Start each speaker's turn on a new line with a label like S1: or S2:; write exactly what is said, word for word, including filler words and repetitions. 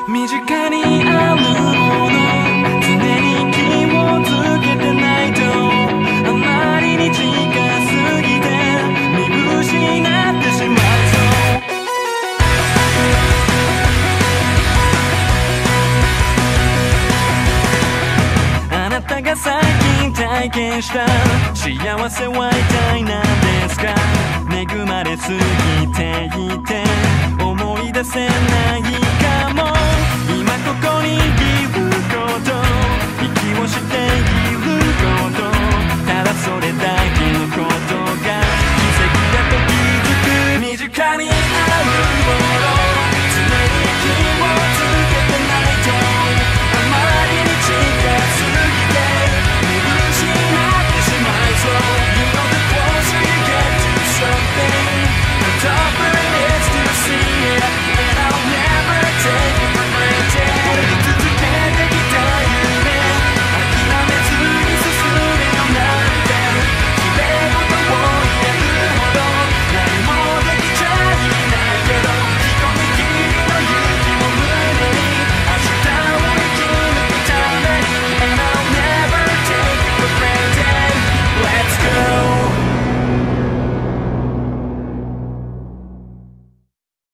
S1: 身近にあるもの常に気をつけてないとあまりに近すぎて見失ってしまいそうあなたが最近体験した幸せは一体何ですか恵まれすぎていて思い出せないかも今ここにいること息をしている